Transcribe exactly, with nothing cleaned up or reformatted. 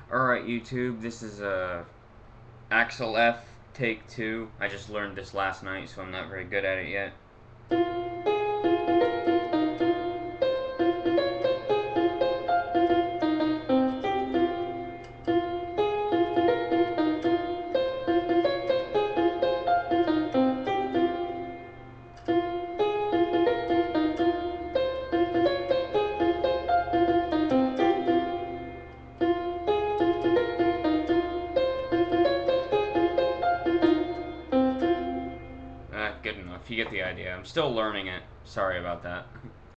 Alright, YouTube, this is uh, Axel F, take two. I just learned this last night, so I'm not very good at it yet. Ah, good enough. You get the idea. I'm still learning it. Sorry about that.